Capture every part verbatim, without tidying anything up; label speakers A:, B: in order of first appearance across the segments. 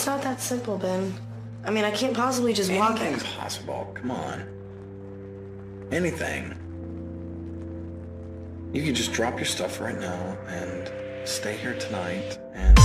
A: It's not that simple, Ben. I mean, I can't possibly just walk in.
B: Anything's possible. Come on. Anything. You can just drop your stuff right now and stay here tonight and...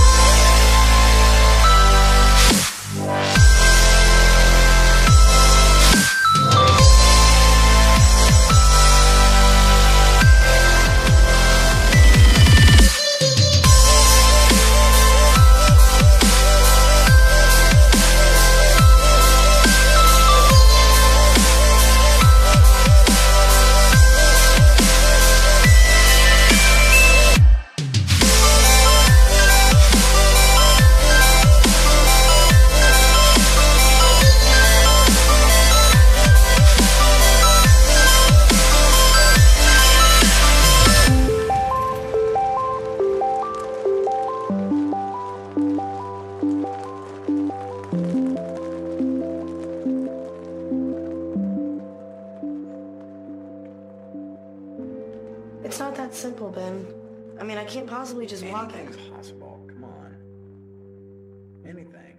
A: It's not that simple, Ben. I mean, I can't possibly just walk in.
B: Anything's possible. Come on. Anything.